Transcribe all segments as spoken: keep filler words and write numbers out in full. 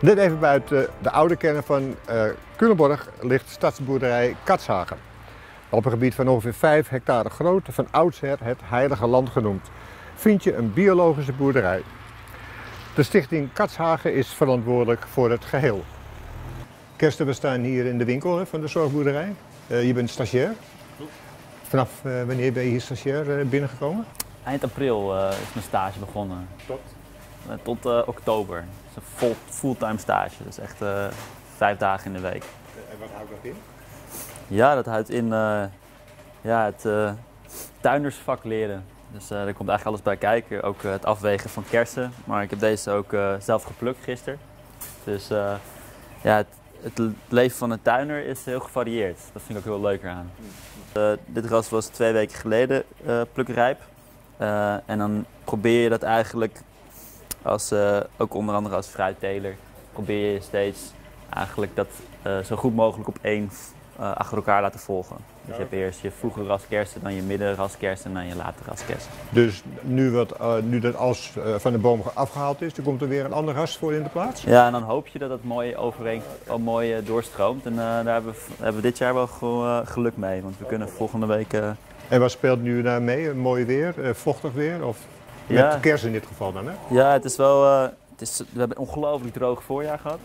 Net even buiten de oude kern van uh, Culemborg ligt stadsboerderij Katshagen. Op een gebied van ongeveer vijf hectare groot, van oudsher het Heilige Land genoemd, vind je een biologische boerderij. De stichting Katshagen is verantwoordelijk voor het geheel. Kirsten, we staan hier in de winkel hè, van de zorgboerderij. Uh, je bent stagiair. Vanaf uh, wanneer ben je hier stagiair uh, binnengekomen? Eind april uh, is mijn stage begonnen. Tot? Uh, tot uh, oktober. Het is een vol, fulltime stage, dus echt uh, vijf dagen in de week. En wat houdt dat in? Ja, dat houdt in uh, ja, het uh, tuindersvak leren. Dus uh, er komt eigenlijk alles bij kijken, ook uh, het afwegen van kersen. Maar ik heb deze ook uh, zelf geplukt gisteren. Dus uh, ja, het, het leven van een tuinder is heel gevarieerd. Dat vind ik ook heel leuker aan. Uh, dit ras was twee weken geleden uh, plukrijp. Uh, en dan probeer je dat eigenlijk, als, uh, ook onder andere als fruitteler, probeer je steeds eigenlijk dat uh, zo goed mogelijk op één uh, achter elkaar laten volgen. Dus je hebt eerst je vroege ras kersen, dan je middenras kersen en dan je late ras kersen. Dus nu, wat, uh, nu dat als uh, van de boom afgehaald is, dan komt er weer een ander ras voor in de plaats? Ja, en dan hoop je dat het mooi overeen, al mooi uh, doorstroomt. En uh, daar hebben we, hebben we dit jaar wel uh, geluk mee, want we kunnen volgende week... Uh... En wat speelt nu daar mee? Mooi weer, uh, vochtig weer? Of met ja. kersen in dit geval dan, hè? Ja, het is wel... Uh, het is, we hebben een ongelooflijk droog voorjaar gehad.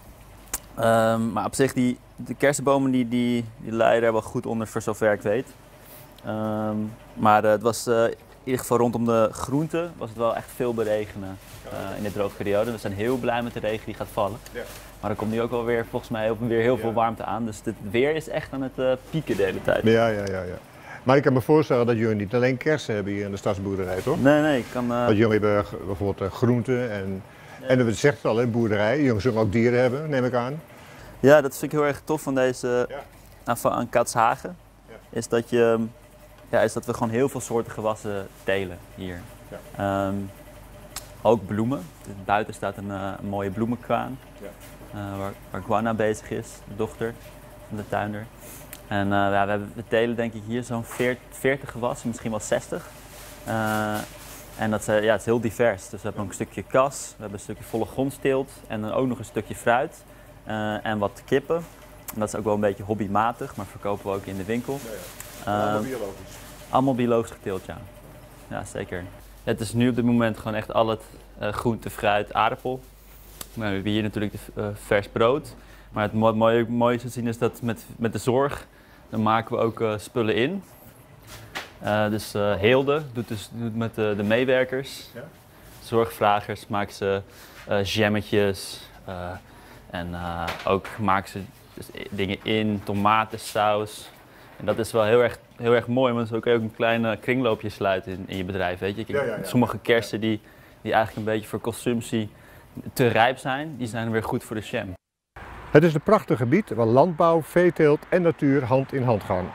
Um, maar op zich, die, de kersenbomen die, die, die leiden er wel goed onder, voor zover ik weet. Um, maar uh, het was uh, in ieder geval rondom de groenten was het wel echt veel beregenen uh, in de droge periode. We zijn heel blij met de regen die gaat vallen. Ja. Maar er komt nu ook wel weer volgens mij heel, weer heel veel ja. warmte aan. Dus het weer is echt aan het uh, pieken de hele tijd. Ja, ja, ja, ja. Maar ik kan me voorstellen dat jullie niet alleen kersen hebben hier in de stadsboerderij, toch? Nee, nee. Ik kan, uh... Want jullie hebben bijvoorbeeld uh, groenten en... Ja. En dat zegt het al, een boerderij. Jullie zullen ook dieren hebben, neem ik aan. Ja, dat vind ik heel erg tof van deze ja. aan, aan Katshagen. Ja. Is, dat je, ja, is dat we gewoon heel veel soorten gewassen telen hier. Ja. Um, ook bloemen. Buiten staat een, uh, een mooie bloemenkwaan. Ja. Uh, waar, waar Guana bezig is, de dochter van de tuinder. En uh, ja, we, hebben, we telen denk ik hier zo'n veertig gewassen, misschien wel zestig. Uh, En dat is, ja, het is heel divers. Dus we hebben ook een stukje kas, we hebben een stukje volle grondsteelt en dan ook nog een stukje fruit uh, en wat kippen. En dat is ook wel een beetje hobbymatig, maar verkopen we ook in de winkel. Ja, ja. Allemaal uh, biologisch? Allemaal biologisch geteeld, ja. Ja, zeker. Het is nu op dit moment gewoon echt al het uh, groente, fruit, aardappel. Maar we hebben hier natuurlijk de, uh, vers brood. Maar het mooie, mooie, mooie te zien is dat met, met de zorg, dan maken we ook uh, spullen in. Uh, dus uh, Heelde doet, dus, doet met de, de meewerkers, ja? Zorgvragers, maken ze uh, jammetjes uh, en uh, ook maken ze dus dingen in, tomatensaus. En dat is wel heel erg, heel erg mooi, want zo kun je ook een klein uh, kringloopje sluiten in, in je bedrijf. Weet je? Ja, ja, ja. Sommige kersen die, die eigenlijk een beetje voor consumptie te rijp zijn, die zijn weer goed voor de jam. Het is een prachtig gebied waar landbouw, veeteelt en natuur hand in hand gaan.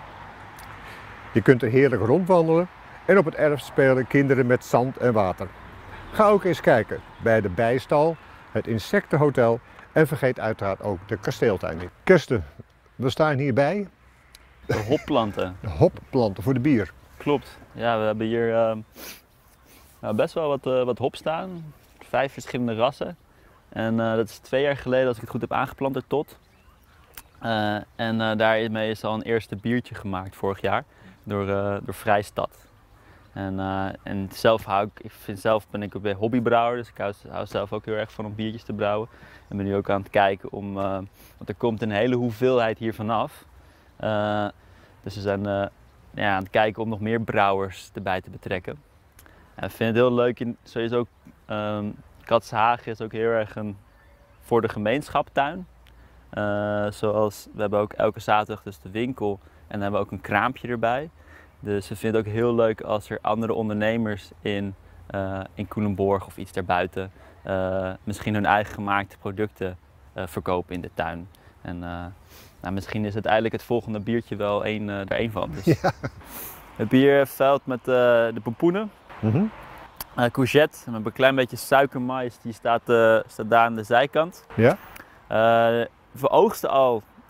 Je kunt er heerlijk rondwandelen en op het erf spelen kinderen met zand en water. Ga ook eens kijken bij de bijstal, het insectenhotel en vergeet uiteraard ook de kasteeltuin niet. Kirsten, we staan hierbij. De hopplanten. De hopplanten voor de bier. Klopt. Ja, we hebben hier uh, nou, best wel wat, uh, wat hop staan. Vijf verschillende rassen. En uh, dat is twee jaar geleden, als ik het goed heb, aangeplant door Tot. Uh, en uh, daarmee is al een eerste biertje gemaakt vorig jaar. Door, uh, door Vrijstad. En, uh, en zelf hou ik, ik vind zelf ben ik ook hobbybrouwer, dus ik hou, hou zelf ook heel erg van om biertjes te brouwen. En ben nu ook aan het kijken om, uh, want er komt een hele hoeveelheid hier vanaf. Uh, dus we zijn uh, ja, aan het kijken om nog meer brouwers erbij te betrekken. En ik vind het heel leuk, in, sowieso um, Katshagen is ook heel erg een voor de gemeenschaptuin. Uh, zoals, we hebben ook elke zaterdag dus de winkel. En dan hebben we ook een kraampje erbij. Dus we vinden het ook heel leuk als er andere ondernemers in, uh, in Culemborg of iets daarbuiten uh, misschien hun eigen gemaakte producten uh, verkopen in de tuin. En uh, nou, misschien is uiteindelijk het volgende biertje wel een, uh, er één van. Dus ja. Het bierveld met uh, de pompoenen, mm-hmm. uh, courgette, we hebben een klein beetje suikermais, die staat, uh, staat daar aan de zijkant. Ja. Uh, we oogsten al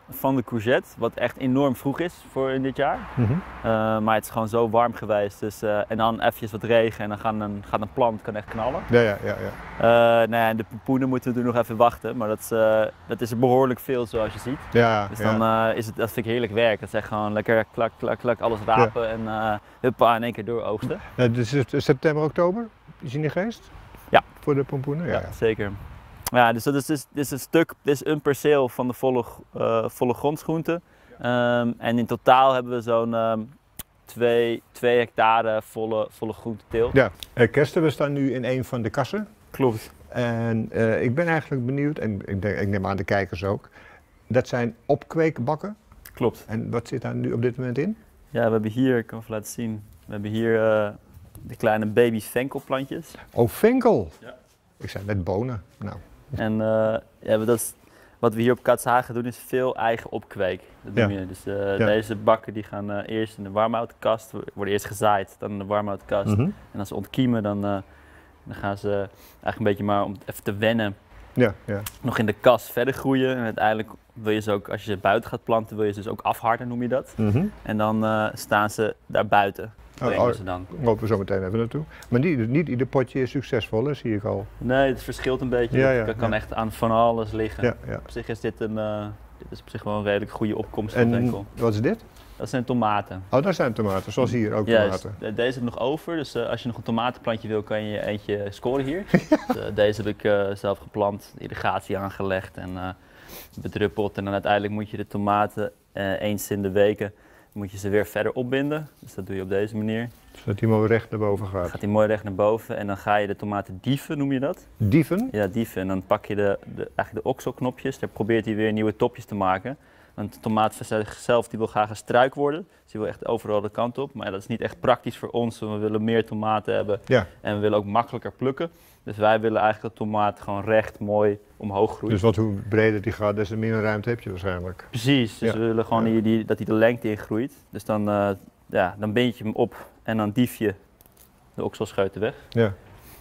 van de courgette, wat echt enorm vroeg is voor in dit jaar. Mm-hmm. Uh, maar het is gewoon zo warm geweest. Dus, uh, en dan eventjes wat regen en dan gaan een, gaat een plant kan echt knallen. Ja, ja, ja. ja. Uh, nou ja, en de pompoenen moeten we nu nog even wachten. Maar dat is, uh, dat is behoorlijk veel zoals je ziet. Ja, dus ja. dan uh, is het, dat vind ik heerlijk werk. Dat is echt gewoon lekker klak, klak, klak, alles rapen ja. en uh, huppa in één keer door oogsten. Ja, dus september, oktober is in de geest? Ja. Voor de pompoenen? Ja, ja, ja. Zeker. Ja, dus dat is, dus, dit is een stuk, dit is een perceel van de volle, uh, volle grondsgroente. Um, en in totaal hebben we zo'n um, twee, twee hectare volle, volle groenteteelt. Ja, uh, Kersten, we staan nu in een van de kassen. Klopt. En uh, ik ben eigenlijk benieuwd, en ik, denk, ik neem aan de kijkers ook, dat zijn opkweekbakken. Klopt. En wat zit daar nu op dit moment in? Ja, we hebben hier, ik kan even laten zien, we hebben hier uh, de kleine baby venkelplantjes. Oh, venkel! Ja. Ik zei net bonen. Nou. En uh, ja, dat is, wat we hier op Katshagen doen is veel eigen opkweek. Dat doen ja. we. Dus uh, ja. deze bakken die gaan uh, eerst in de warmhoutkast, worden eerst gezaaid, dan in de warmhoutkast. Mm-hmm. En als ze ontkiemen, dan, uh, dan gaan ze eigenlijk een beetje maar om even te wennen, ja, ja. nog in de kas verder groeien. En uiteindelijk wil je ze ook, als je ze buiten gaat planten, wil je ze dus ook afharden, noem je dat. Mm-hmm. En dan uh, staan ze daar buiten. Oh, oh, dan lopen we zo meteen even naartoe. Maar niet, niet ieder potje is succesvol, hè, zie ik al. Nee, het verschilt een beetje. Ja, ja, dat kan ja. echt aan van alles liggen. Ja, ja. Op zich is dit een, uh, dit is op zich wel een redelijk goede opkomst van en venkel. Wat is dit? Dat zijn tomaten. Oh, daar zijn tomaten, zoals hier ook ja, tomaten. Dus, deze heb ik nog over, dus uh, als je nog een tomatenplantje wil, kan je eentje scoren hier. Dus, uh, deze heb ik uh, zelf geplant, irrigatie aangelegd en uh, bedruppeld. En dan uiteindelijk moet je de tomaten uh, eens in de weken moet je ze weer verder opbinden. Dus dat doe je op deze manier. Zodat hij mooi recht naar boven gaat. Gaat hij mooi recht naar boven en dan ga je de tomaten dieven, noem je dat? Dieven? Ja, dieven. En dan pak je de, de, eigenlijk de okselknopjes, daar probeert hij weer nieuwe topjes te maken. Want de tomaat zelf die wil graag een struik worden, dus die wil echt overal de kant op. Maar ja, dat is niet echt praktisch voor ons, want we willen meer tomaten hebben ja. en we willen ook makkelijker plukken. Dus wij willen eigenlijk dat de tomaat gewoon recht mooi omhoog groeit. Dus wat hoe breder die gaat, des te minder ruimte heb je waarschijnlijk. Precies, dus ja. we willen gewoon ja. die, die, dat hij de lengte in groeit. Dus dan, uh, ja, dan bind je hem op en dan dief je de okselscheuten weg. Ja.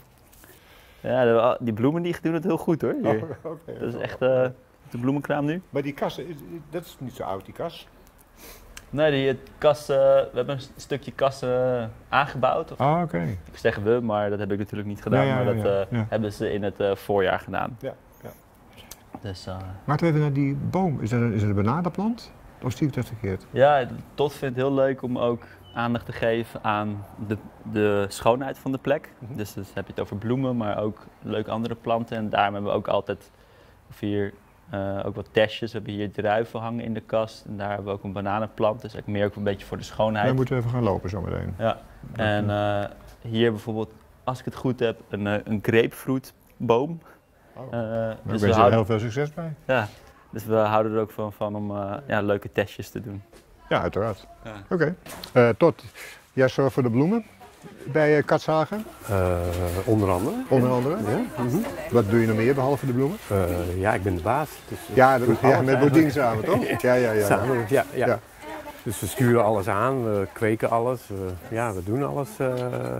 Ja, de, die bloemen die doen het heel goed hoor. Hier. Oh, okay. Dat is echt uh, de bloemenkraam nu. Maar die kas, dat is niet zo oud die kas? Nee, die kas, uh, we hebben een stukje kas uh, aangebouwd. Ah, oké. Okay. Ik zeg we, maar dat heb ik natuurlijk niet gedaan. Ja, ja, maar dat uh, ja, ja. hebben ze in het uh, voorjaar gedaan. Ja, ja. Dus, uh, Laten we even naar die boom. Is dat een, is dat een bananenplant? Of zie ik dat verkeerd? Ja, Todd vindt het heel leuk om ook aandacht te geven aan de, de schoonheid van de plek. Mm-hmm. Dus, dus heb je het over bloemen, maar ook leuke andere planten. En daarom hebben we ook altijd of hier uh, ook wat testjes. We hebben hier druiven hangen in de kast. En daar hebben we ook een bananenplant. Dus meer ook een beetje voor de schoonheid. Dan moeten we even gaan lopen zometeen. Ja. En uh, hier bijvoorbeeld, als ik het goed heb, een, een grapefruitboom. Oh. Uh, dus ik wens je houden... heel veel succes bij. Ja, dus we houden er ook van, van om uh, ja, leuke testjes te doen. Ja, uiteraard. Ja. Oké. Okay. Uh, Todd, jij zorgt voor de bloemen bij uh, Katshagen? Uh, onder andere. Onder andere? Ja. Mm-hmm. Wat doe je nog meer behalve de bloemen? Uh, ja, ik ben de baas. Dus, uh, ja, dat, ja met Bodien samen, toch? Ja, ja, ja. Samen, ja, ja. ja. Dus we sturen alles aan, we kweken alles, we, ja, we doen alles. Uh,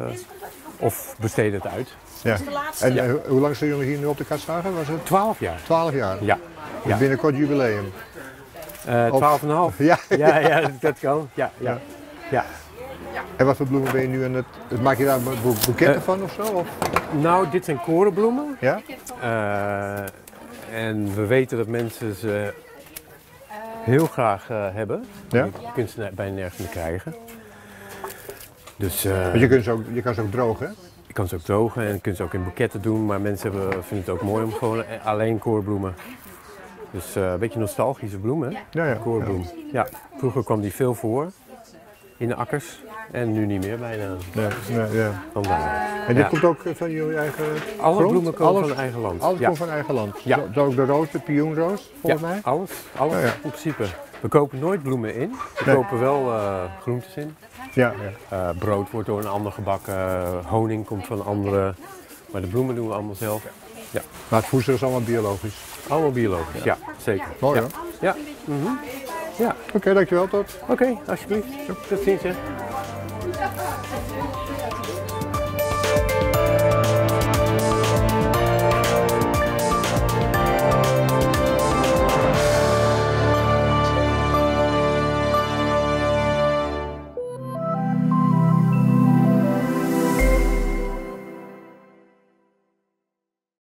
of besteden het uit. Ja. En uh, hoe lang zijn jullie hier nu op de Katshagen? Was het? Twaalf jaar. Twaalf jaar? Ja. Dus ja. Binnenkort jubileum? Twaalf en een half. Ja. Ja, ja, dat kan. Ja, ja. Ja. Ja. En wat voor bloemen ben je nu aan het... Maak je daar boeketten uh, van of zo? Of? Nou, dit zijn korenbloemen. Ja? Uh, en we weten dat mensen ze heel graag uh, hebben. Ja? Je kunt ze bijna nergens meer krijgen. Dus, uh, maar je, kunt ze ook, je kan ze ook drogen, hè? Je kan ze ook drogen en je kunt ze ook in boeketten doen. Maar mensen hebben, vinden het ook mooi om gewoon alleen korenbloemen. Dus uh, een beetje nostalgische bloemen, hè? Ja, ja. Korenbloem. Ja. Vroeger kwam die veel voor in de akkers en nu niet meer bijna. Ja, ja, ja. Vandaar. En dit ja. komt ook van jullie eigen Alle grond? bloemen komen alles, van eigen land. Alles ja. komt van eigen land? Ja. Zo, zo ook de roos, de pioenroos, volgens ja, mij? alles. alles ja, ja. In principe. We kopen nooit bloemen in. We nee. kopen wel uh, groentes in. Ja, ja. Uh, brood wordt door een ander gebakken, uh, honing komt van een andere. Maar de bloemen doen we allemaal zelf. Ja. Maar het voedsel is allemaal biologisch? Allemaal biologisch, ja, ja zeker. Mooi ja. hoor. Ja. Mm-hmm. Ja. Oké, okay, dankjewel Todd. Oké, okay, alsjeblieft. Tot ziens.